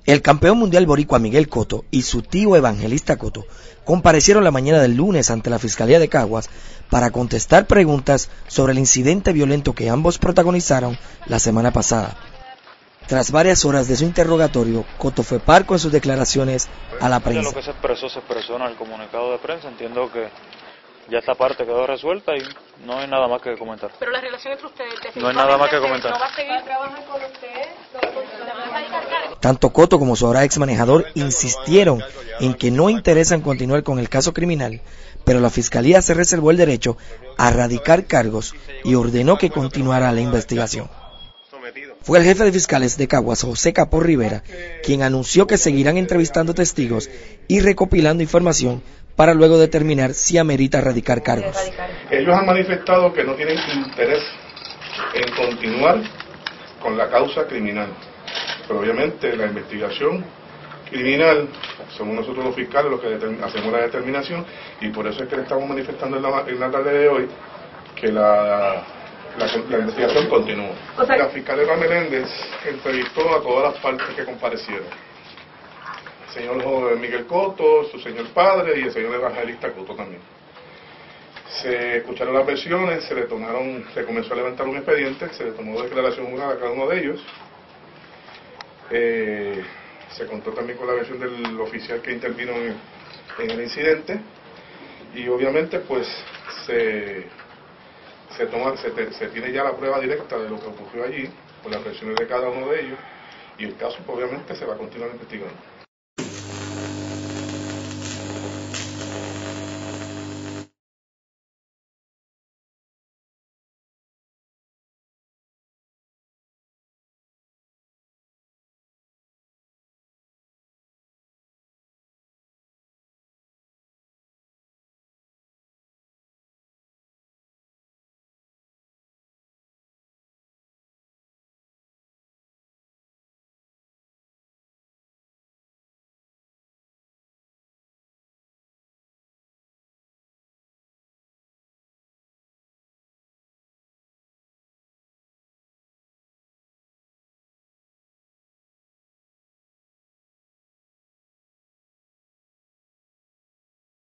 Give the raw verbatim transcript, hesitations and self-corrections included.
El campeón mundial boricua Miguel Cotto y su tío Evangelista Cotto comparecieron la mañana del lunes ante la Fiscalía de Caguas para contestar preguntas sobre el incidente violento que ambos protagonizaron la semana pasada. Tras varias horas de su interrogatorio, Cotto fue parco en sus declaraciones a la prensa. Lo que se expresó, se expresó en el comunicado de prensa. Entiendo que ya esta parte quedó resuelta y no hay nada más que comentar. Pero la relación entre ustedes... No hay nada más que comentar. ¿No va a seguir trabajando con usted? Tanto Cotto como su ahora ex manejador insistieron en que no interesan continuar con el caso criminal, pero la Fiscalía se reservó el derecho a radicar cargos y ordenó que continuara la investigación. Fue el jefe de fiscales de Caguas, José Capó Rivera, quien anunció que seguirán entrevistando testigos y recopilando información para luego determinar si amerita radicar cargos. Ellos han manifestado que no tienen interés en continuar con la causa criminal, pero obviamente la investigación criminal somos nosotros los fiscales los que hacemos la determinación, y por eso es que le estamos manifestando en la, en la tarde de hoy que la, la, la investigación continúa. O sea, la fiscal Eva Meléndez entrevistó a todas las partes que comparecieron: el señor Miguel Cotto, su señor padre y el señor Evangelista Cotto también. Se escucharon las versiones, se le tomaron, se comenzó a levantar un expediente, se le tomó declaración jurada a cada uno de ellos. Eh, se contó también con la versión del oficial que intervino en, en el incidente, y obviamente pues se, se, toma, se, te, se tiene ya la prueba directa de lo que ocurrió allí, con las versiones de cada uno de ellos, y el caso pues, obviamente se va a continuar investigando.